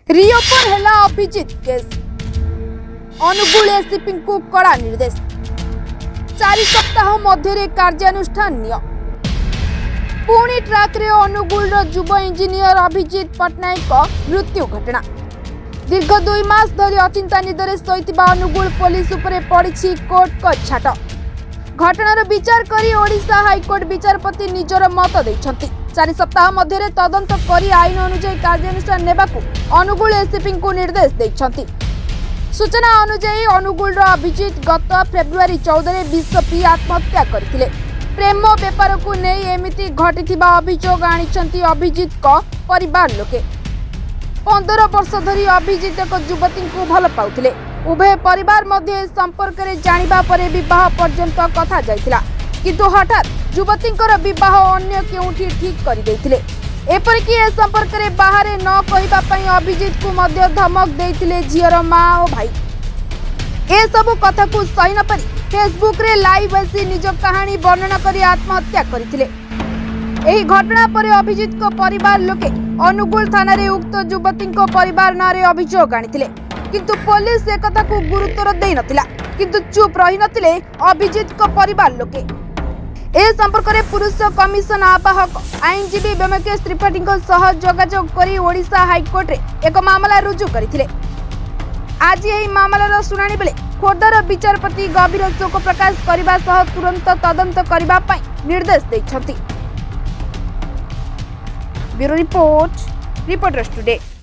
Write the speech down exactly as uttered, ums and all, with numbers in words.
Reopen हेला Abhijit case Angul ACP को कड़ा निर्देश चार सप्ताह मध्य कार्यानुष्ठान पुणी ट्राक रे अनुगुल युव इंजीनियर अभिजित पट्टनायक मृत्यु घटना दीर्घ दुई मास धरी अचिंता निदरे शोइतिबा अनुगुल पुलिस उपरे पड़ी कोर्ट को छाट घटनार विचार करी ओडिशा हाईकोर्ट विचारपति निजर मत देइछंती चार सप्ताह मध्य तदंत करी आईन अनुଯାୟୀ कार्यानुष्ठान नेबाकू अनुगुल एसीपी को निर्देश देइछंती। सूचना अनुଯାୟୀ अनुगुल अभिजित गत फेब्रुआरी चौदह विष पी आत्महत्या करथिले। प्रेम बेपार को नहीं एमिति घटिथिबा अभियोग आनिछंती अभिजित को परिवार लोके। पंद्रह वर्ष धरी अभिजित एक युवती को भल पाउथिले। उभय परिवार मध्य संपर्क रे जानिबा परे विवाह पर्यंत कथा जाइथिला किंतु हठात युवतींकर विवाह अन्य केउठी ठीक करि दैथिले। एपरिक ए संपर्क रे बाहर न कहिबा पई अभिजित को मध्य धमक देइथिले झियर मां और भाई। ए सब कथा को सही न परि फेसबुक रे लाइव आसी निज कहानी वर्णना करी आत्महत्या करथिले। एही घटना पर अभिजित को परिवार लोके अनुगुल थाना रे उक्त युवती को परिवार नारे अभियोग आनिथिले किंतु पुलिस ए कथा को गुरुत्व देई नथिला किंतु चुप रही नथिले अभिजित को परिवार लोके। ए संपर्क में पुरुष कमिशन आवाहक आईनजीवी व्यमकेश त्रिपाठी सह जोगाजोग करी ओडिशा हाईकोर्ट रे एक मामला रुजु करथिले। आज यही मामलार शुणाणी बेले खोर्धार विचारपति गभीर शोक प्रकाश करने सह तुरंत तदंत करने निर्देश देइछंती। Bureau report reporters today.